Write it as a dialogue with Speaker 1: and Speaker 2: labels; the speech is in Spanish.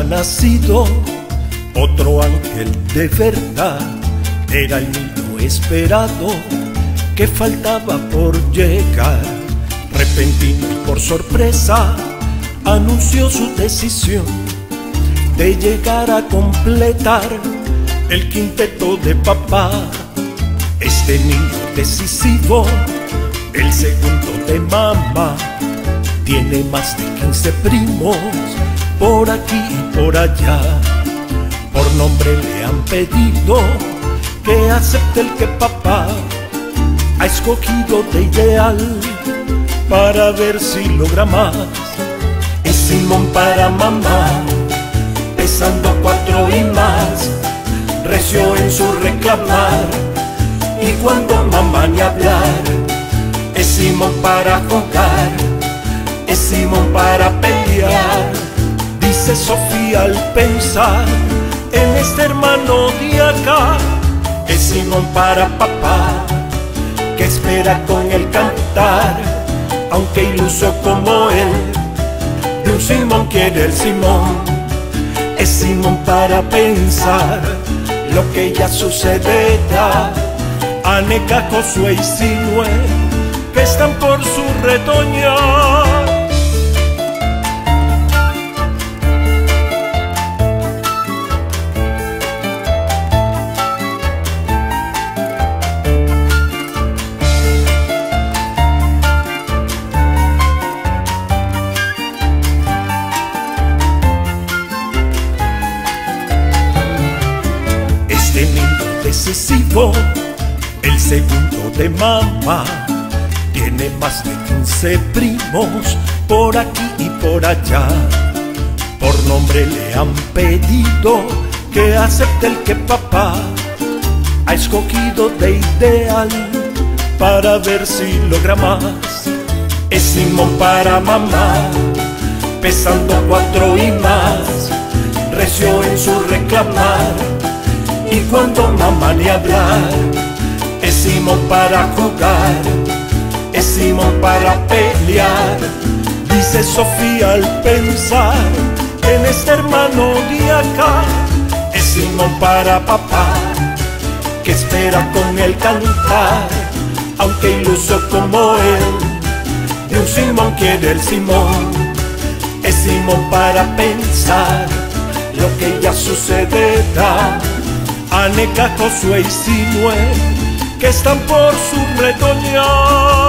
Speaker 1: nacido otro ángel de verdad. Era el niño esperado que faltaba por llegar. Repentino y por sorpresa anunció su decisión de llegar a completar el quinteto de papá. Este niño decisivo, el segundo de mamá, tiene más de 15 primos por aquí y por allá. Por nombre le han pedido que acepte el que papá ha escogido de ideal para ver si logra más. Es Simón para mamá, pesando 4 y más, recio en su reclamar, y cuando mamá ni hablar. Es Simón para jugar, es Simón para pelear, dice Sofía al pensar en este hermano de acá. Es Simón para papá, que espera con el cantar, aunque iluso como él, de un Simón quiere el Simón. Es Simón para pensar lo que ya sucederá. Aneca, Josué y Sinué, que están por su retoñar. Este niño decisivo, el segundo de mamá, tiene más de 15 primos por aquí y por allá. Por nombre le han pedido que acepte el que papá ha escogido de ideal para ver si logra más. Es Simón para mamá, pesando 4 y más, recio en su reclamar, y cuando mamá ni hablar. Es Simón para jugar, es Simón para pelear, dice Sofía al pensar en este hermano de acá. Es Simón para papá, que espera con el cantar, aunque iluso como él, de un Simón quiere el Simón. Es Simón para pensar lo que ya sucederá. Aneca, Josué y Sinué, que están por su retoñar.